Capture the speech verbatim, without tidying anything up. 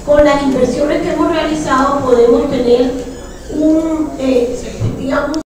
con las inversiones que hemos realizado podemos tener un, eh, digamos,